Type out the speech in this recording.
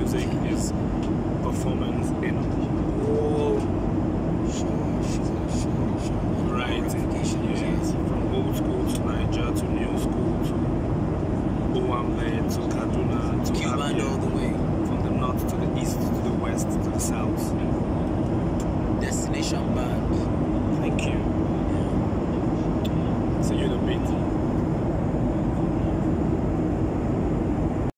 music is performance in all varieties. Yes, from old school to Niger to new school to Owambe to Kaduna to Cuban Abia, all the way. from the north to the east to the west to the south. Destination band.